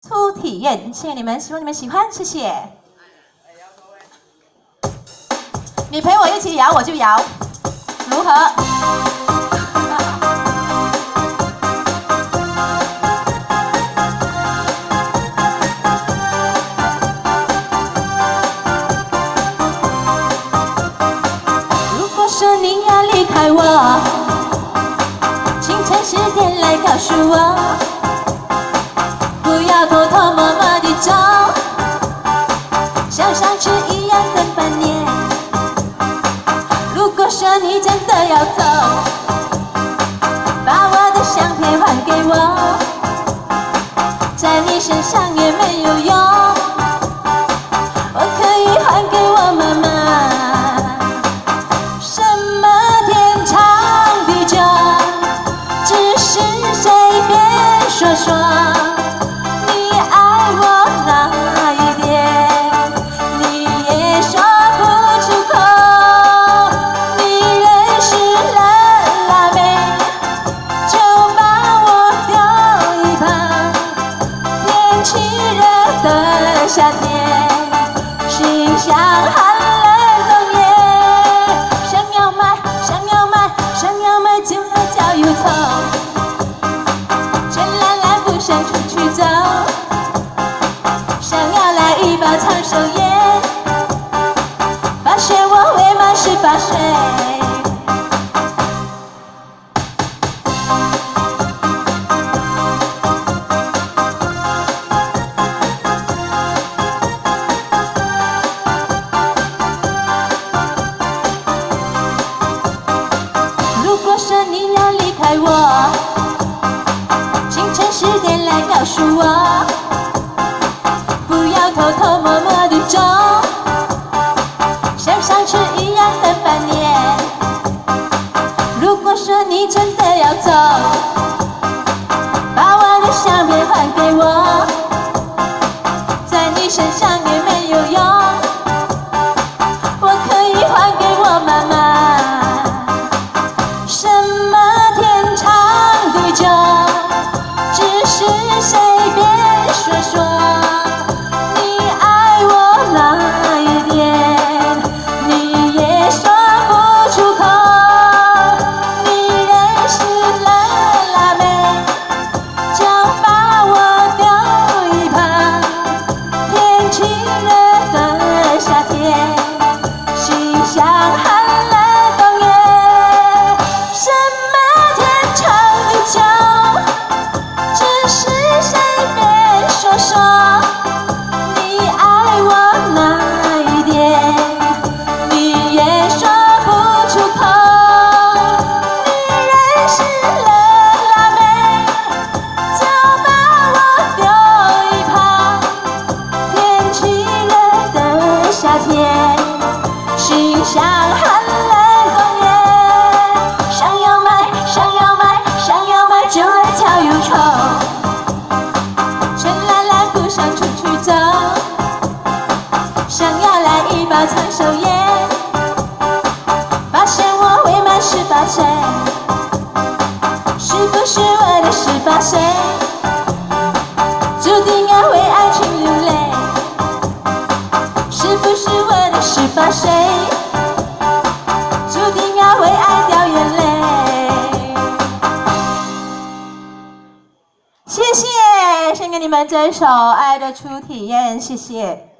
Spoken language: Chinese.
初体验，谢谢你们，希望你们喜欢，谢谢。你陪我一起摇，我就摇，如何？如果说你要离开我，清晨10点来告诉我。 不要偷偷摸摸地走，像上次一样等半年。如果说你真的要走，把我的相片还给我，在你身上也没有用，我可以还给我妈妈。什么天长地久，只是随便说说。 夏天，心像寒冷冬夜，想要买，想要买，想要买，就来郊游走。陈兰兰不想出去走，想要来一包长寿烟，发现我未满18岁。 如果说你要离开我，清晨10点来告诉我，不要偷偷摸摸地走，像上次一样等半年。如果说你真的要走，把我的相片还给我，在你身上也没有用，我可以还给我妈妈。 什么天长地久，只是随便说说。你爱我哪一点，你也说不出口。你认识了辣妹，就把我丢一旁。天气热的夏天，心像寒冷。 说你爱我哪一点，你也说不出口。你认识了辣妹，就把我丢一旁。天气热的夏天，心像寒冷冬夜。想要买，想要买，想要买，就来郊游走。 想出去走，想要来一包长寿烟，发现我未满18岁，是不是我的18岁，注定要为爱情流泪？是不是我的18岁，注定要为爱掉眼泪？谢谢。 献给你们这一首《爱的初体验》，谢谢。